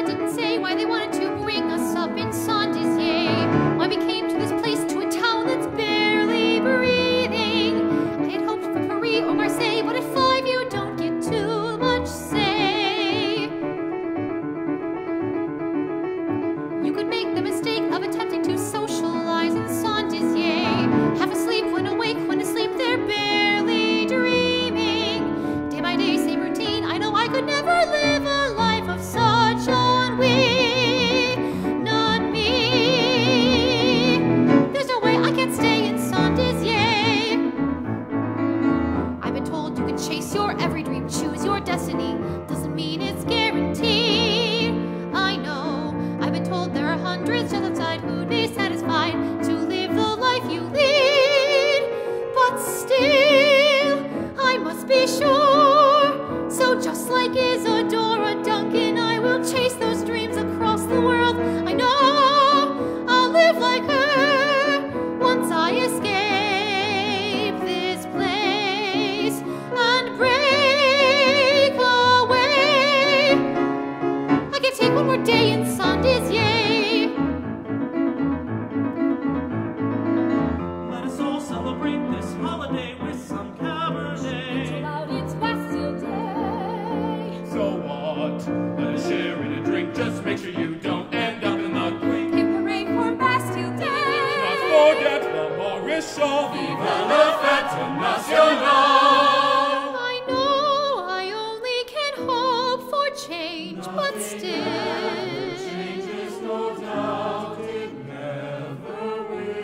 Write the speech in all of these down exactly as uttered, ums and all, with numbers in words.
but didn't say why they wanted to bring us up in Dizier. Why we came to this place, to a town that's barely breathing. I had hoped for Paris or Marseille, but at five you don't get too much say. You could make the mistake of attempting to socialize in Dizier. Half asleep when awake, when asleep they're barely dreaming. Day by day, same routine. I know I could never live a life of such ennui. Not me. There's no way I can stay in Dizier. I've been told you can chase your every dream, choose your destiny. Doesn't mean it's guaranteed. I know. I've been told there are hundreds just outside who'd be satisfied to live the life you lead. But still, I must be sure. So just like Isadora Duncan, I will chase those dreams across the world. I know I'll live like her once I escape this place and break away. I can take one more day in Dizier. Let us all celebrate this holiday with some Cabernet. Loud, it's Bastille Day. So what? Let us share in a drink. Just make sure you don't end up in the clink. Hip hooray for Bastille Day. Not forget the Marie-Celine. Vive la fête nationale. I know I only can hope for change, but still. Changes, no doubt, it never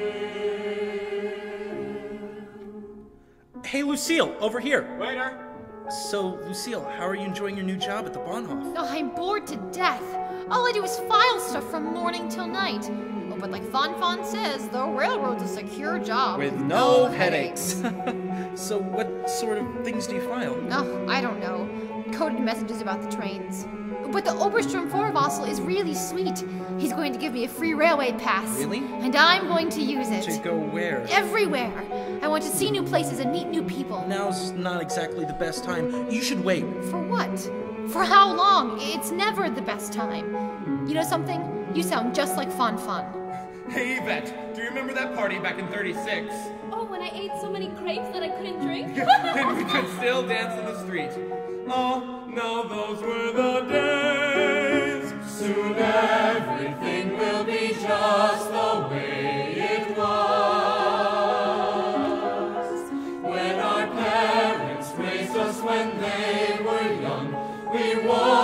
will. Hey, Lucille, over here. Waiter. So, Lucille, how are you enjoying your new job at the Bahnhof? Oh, I'm bored to death. All I do is file stuff from morning till night. Oh, but like Fon Fon says, the railroad's a secure job. With no headaches. So, what sort of things do you file? Oh, I don't know. Coded messages about the trains. But the Obersturmvorvassel is really sweet. He's going to give me a free railway pass. Really? And I'm going to use it. To go where? Everywhere. I want to see new places and meet new people. Now's not exactly the best time. You should wait. For what? For how long? It's never the best time. You know something? You sound just like Fon Fon. Hey, Yvette, do you remember that party back in thirty-six? Oh, when I ate so many grapes that I couldn't drink? And we could still dance in the street. Oh, now those were the days. Soon everything will be just the way it was. When our parents raised us when they were young, we wanted